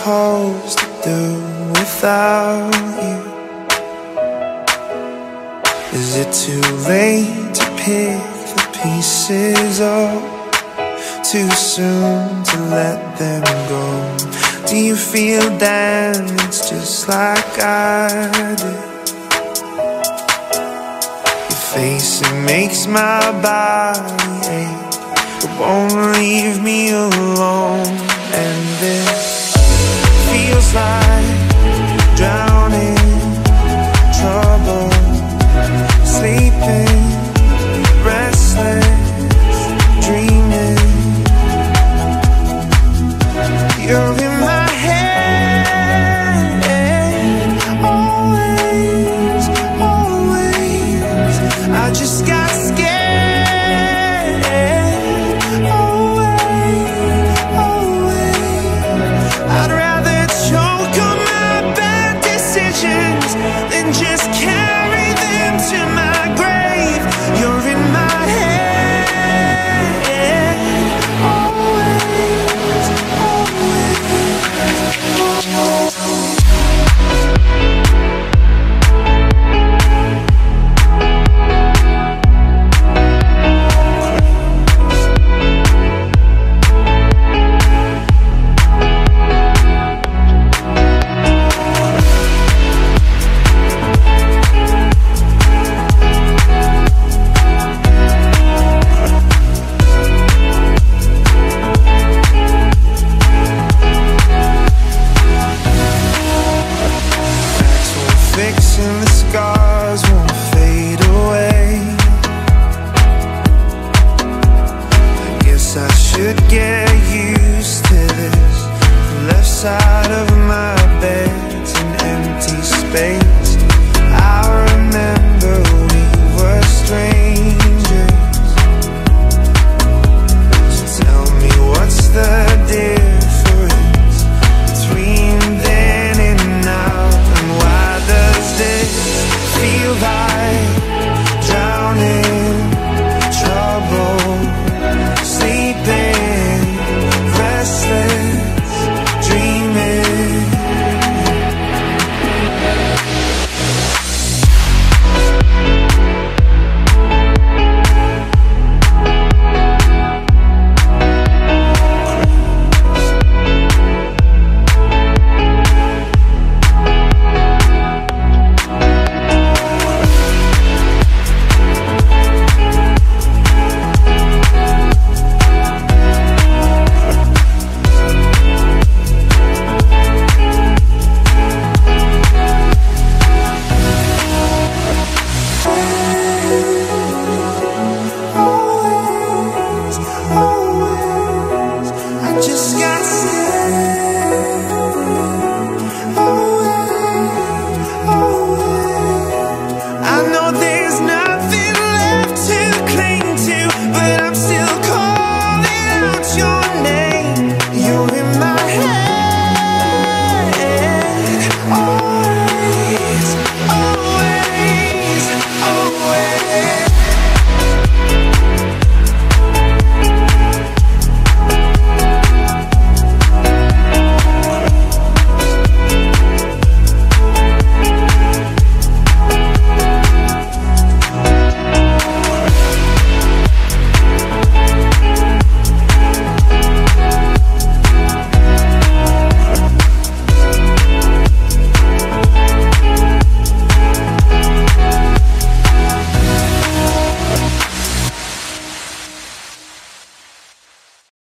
supposed to do without you? Is it too late to pick the pieces up? Too soon to let them go? Do you feel damaged just like I did? Your face, it makes my body ache. It won't leave me alone. And this feels like drowning, trouble, sleeping, restless, dreaming. You're in my head, always, always. I just got scared, always, always. I'd rather choke on my bad decisions than just carry them to my grave. You're in my head, always, always. Fixing the scars won't fade away. I guess I should get used to this. The left side of my bed's an empty space. I remember we were strangers. So tell me, what's the difference between then and now? And why does this feel like